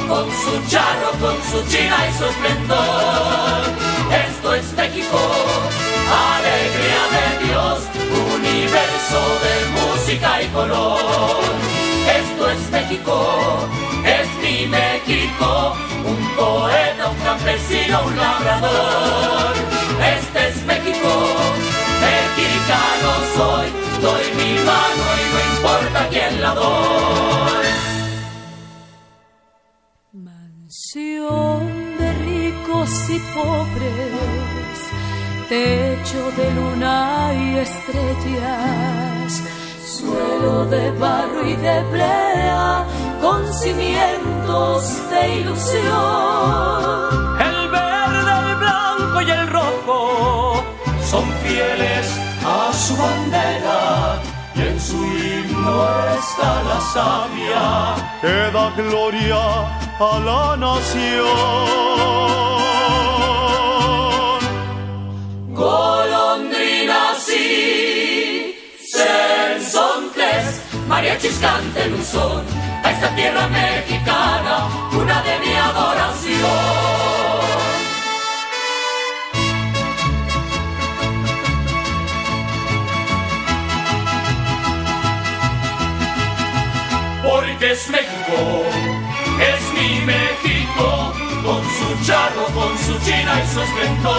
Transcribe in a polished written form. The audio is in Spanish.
con su charro, con su china y su esplendor. Esto es México, alegría de Dios, universo de música y color. Esto es México, es mi México, un poeta, un campesino, un labrador. Este es México, mexicano soy, doy mi mano y no importa quién la doy. Mansión de ricos y pobres, techo de luna y estrellas, suelo de barro y de brea, con cimientos de ilusión. El verde, el blanco y el rojo son fieles a su bandera, y en su himno está la savia que da gloria a la nación. Golondrinas y sensontles, mariachis canten un son a esta tierra mexicana, cuna de mi adoración. Porque es México, es mi México, con su charro, con su china y su esplendor.